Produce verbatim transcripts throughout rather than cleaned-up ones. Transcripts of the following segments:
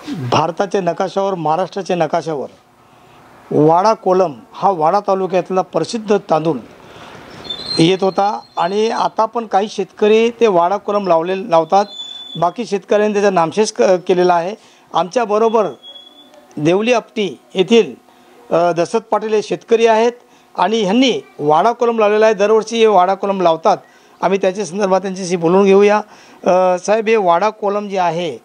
भारताच्या नकाशावर, महाराष्ट्राच्या नकाशावर वाडा कोलम हा वाडा तालुक्यातला प्रसिद्ध तांदूळ येत होता आणि आता पण काही शेतकरी ते वाडा कोलम लावले लावतात. बाकी शेतकऱ्यांनी त्याचा नामशेष क केलेला आहे. आमच्याबरोबर देवली आपटी येथील दशरथ पाटील हे शेतकरी आहेत आणि ह्यांनी वाडा कोलम लावलेला आहे. दरवर्षी हे वाडा कोलम लावतात. आम्ही त्याच्या संदर्भात त्यांच्याशी बोलून घेऊया. साहेब, हे वाडा कोलम जे आहे,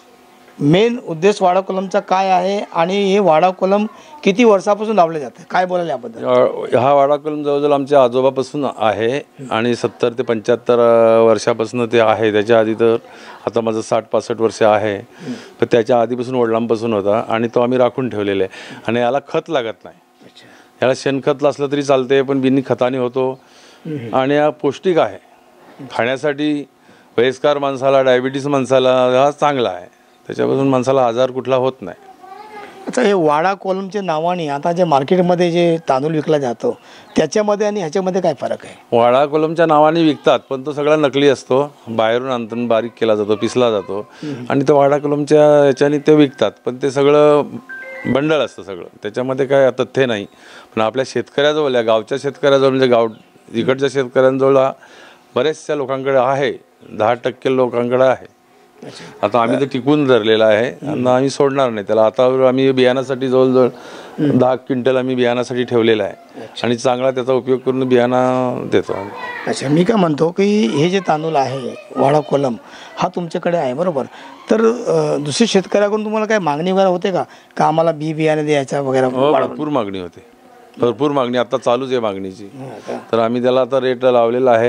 मेन उद्देश वाडा कोलमचा काय आहे आणि हे वाडा कोलम किती वर्षापासून लावले जाते, काय बोलायला याबद्दल? हा वाडा कोलम जवळजवळ आमच्या आजोबापासून आहे आणि सत्तर ते पंच्याहत्तर वर्षापासून ते आहे. त्याच्या आधी तर आता माझं साठ पासष्ट वर्ष आहे, पण त्याच्या आधीपासून वडिलांपासून होता आणि तो आम्ही राखून ठेवलेला आहे. आणि याला खत लागत नाही. याला शेणखत असलं तरी चालते, पण बिनी खताने होतो आणि हा पौष्टिक आहे. खाण्यासाठी वयस्कर माणसाला, डायबिटीस माणसाला हा चांगला आहे. त्याच्यापासून माणसाला आजार कुठला होत नाही. आता हे वाडा कोलमच्या नावाने आता जे मार्केटमध्ये जे तांदूळ विकला जातो त्याच्यामध्ये आणि ह्याच्यामध्ये काय फरक आहे? वाडा कोलमच्या नावाने विकतात, पण तो सगळा नकली असतो. बाहेरून आणून बारीक केला जातो, पिसला जातो आणि तो वाडा कोलमच्या ह्याच्याने ते विकतात, पण ते सगळं बंडल असतं सगळं. त्याच्यामध्ये काय तथ्य नाही. पण आपल्या शेतकऱ्याजवळ, या गावच्या शेतकऱ्याजवळ, म्हणजे गाव इकडच्या शेतकऱ्यांजवळ बऱ्याचशा लोकांकडे आहे. दहा टक्के लोकांकडे आहे. आता आम्ही तर टिकून धरलेला आहे आणि आम्ही सोडणार नाही त्याला. आता आम्ही बियाणासाठी जवळजवळ दहा क्विंटल आम्ही बियाणासाठी ठेवलेला आहे आणि चांगला त्याचा उपयोग करून बियाणा देतो आम्ही. अच्छा, मी काय म्हणतो की हे जे तांदूळ आहे वाडा कोलम हा तुमच्याकडे आहे, बरोबर? तर दुसऱ्या शेतकऱ्याकडून तुम्हाला काय मागणी वगैरे होते का का आम्हाला बी बियाणे द्यायचा वगैरे? भरपूर मागणी होते, भरपूर मागणी आता चालूच आहे मागणीची. तर आम्ही त्याला आता रेट लावलेला आहे.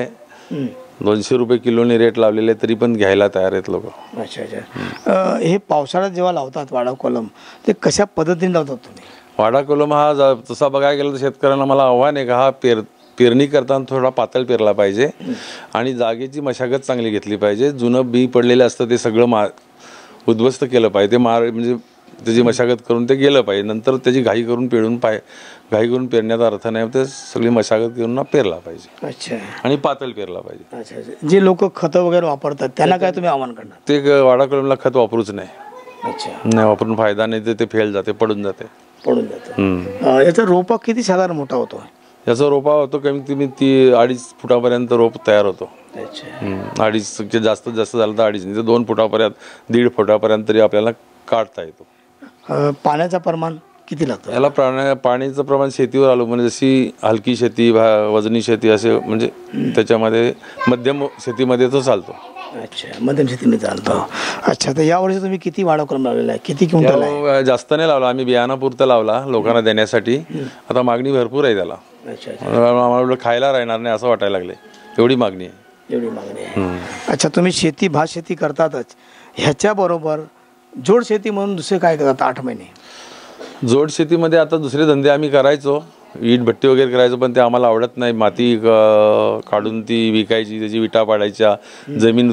दोनशे रुपये किलोने रेट लावलेले, तरी पण घ्यायला तयार आहेत लोक. अच्छा अच्छा. हे पावसाळ्यात जेव्हा लावतात वाडा कोलम, ते कशा पद्धतीने लावतात तुम्ही? वाडा कोलम हा तसा बघायला गेलं तर शेतकऱ्यांना मला आव्हान आहे का हा पेर पेरणी करताना थोडा पातळ पेरला पाहिजे आणि जागेची मशागत चांगली घेतली पाहिजे. जुनं बी पडलेलं असतं ते सगळं मा उद्ध्वस्त केलं पाहिजे. ते मार म्हणजे त्याची मशागत करून ते गेलं पाहिजे. नंतर त्याची घाई करून पेरून पाय घाई करून पेरण्याचा अर्थ नाही. ते सगळी मशागत करून पेरला पाहिजे. अच्छा. आणि पातळ पेरला पाहिजे. अच्छा अच्छा. जे लोक खतं वगैरे वापरतात त्यांना काय तुम्ही आव्हान करणार? ते वाडा कोलमला खत वापरूच नाही. अच्छा. नाही वापरून फायदा नाही. ते ते फेल जाते, पडून जाते. पडून जातं. याचा रोपा किती साधारण मोठा होतो? याचा रोपा होतो कमीत कमी ती अडीच फुटापर्यंत रोप तयार होतो. अच्छा. अडीच जास्त जास्त झालं तर अडीच नाही तर दोन फुटापर्यंत, दीड फुटापर्यंत तरी आपल्याला काढता येतो. पाण्याचं प्रमाण किती लागतं याला? प्राण्या पाण्याचं प्रमाण शेतीवर आलो, म्हणजे जशी हलकी शेती, वजनी शेती असे, म्हणजे त्याच्यामध्ये मध्यम शेतीमध्ये तो चालतो. अच्छा, मध्यम शेतीमध्ये चालतो. अच्छा. तर यावर्षी तुम्ही किती वाडा कोलम लावलेला आहे? किती क्विंटल आहे? जास्त नाही लावला आम्ही, बियाणापुरता लावला लोकांना देण्यासाठी. आता मागणी भरपूर आहे त्याला. अच्छा. आम्हाला खायला राहणार नाही असं वाटायला लागले, एवढी मागणी आहे. एवढी मागणी आहे. अच्छा. तुम्ही शेती भात शेती करतातच, ह्याच्याबरोबर जोड शेती म्हणून दुसरे काय करतात? आठ महिने जोड शेतीमध्ये आता दुसरे धंदे आम्ही करायचो, वीट भट्टी वगैरे करायचो, पण ते आम्हाला आवडत नाही. माती काढून ती विकायची, त्याची विटा पाडायच्या, जमीन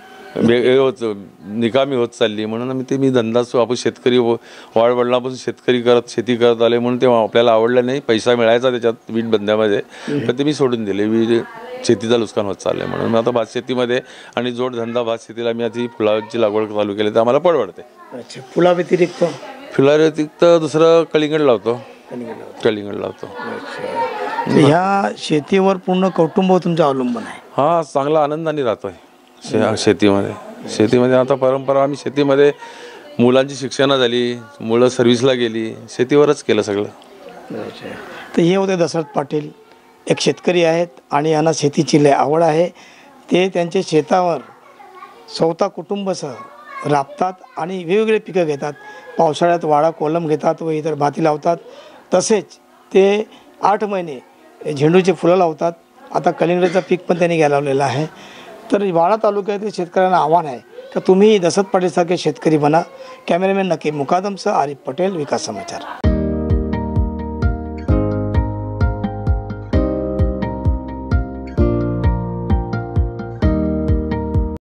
होत निकामी होत चालली. म्हणून आम्ही ते मी धंदा आपण शेतकरी वाडवडिलांपासून शेतकरी करत शेती करत आले, म्हणून ते आपल्याला आवडलं नाही. पैसा मिळायचा त्याच्यात वीट धंद्यामध्ये, पण ते मी सोडून दिले. वीट शेतीचं नुकसान होत चाललं आहे म्हणून मी आता भात शेतीमध्ये आणि जोडधंदा भात शेतीला मी आधी फुलाची लागवड चालू केली, तर आम्हाला परवडते. अच्छा. फुला व्यतिरिक्त? फुला व्यतिरिक्त दुसरं कलिंगड लावतो. कलिंगड लावतो. ह्या शेतीवर पूर्ण कुटुंब तुमचं अवलंबून आहे? हा, चांगला आनंदाने राहतोय शे शेतीमध्ये. शेतीमध्ये आता परंपरा आम्ही शेतीमध्ये मुलांची शिक्षणं झाली, मुलं सर्व्हिसला गेली, शेतीवरच केलं सगळं. तर हे होते दशरथ पाटील, एक शेतकरी आहेत आणि यांना शेतीची लय आवड आहे. ते त्यांच्या शेतावर स्वतः कुटुंबासह राबतात आणि वेगवेगळे पिकं घेतात. पावसाळ्यात वाडा कोलम घेतात व इतर भाती लावतात. तसेच ते आठ महिने झेंडूचे फुलं लावतात. आता कलिंगडाचं पीक पण त्यांनी घ्यायला लावलेलं आहे. तर वाडा तालुक्यातील शेतकऱ्यांना आव्हान आहे की तुम्ही दशरथ पाटीलसारखे शेतकरी बना. कॅमेरामॅन नकीब मुकादमसह आरिफ पटेल, विकास समाचार.